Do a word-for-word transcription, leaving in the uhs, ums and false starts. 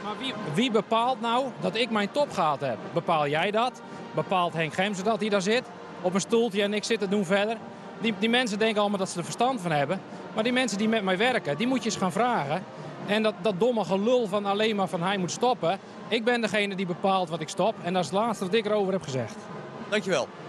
Maar wie, wie bepaalt nou dat ik mijn top gehaald heb? Bepaal jij dat? Bepaalt Henk Gemse dat hij daar zit? Op een stoeltje en ik zit te doen verder? Die, die mensen denken allemaal dat ze er verstand van hebben. Maar die mensen die met mij werken, die moet je eens gaan vragen. En dat, dat domme gelul van alleen maar van hij moet stoppen. Ik ben degene die bepaalt wat ik stop. En dat is het laatste wat ik erover heb gezegd. Dankjewel.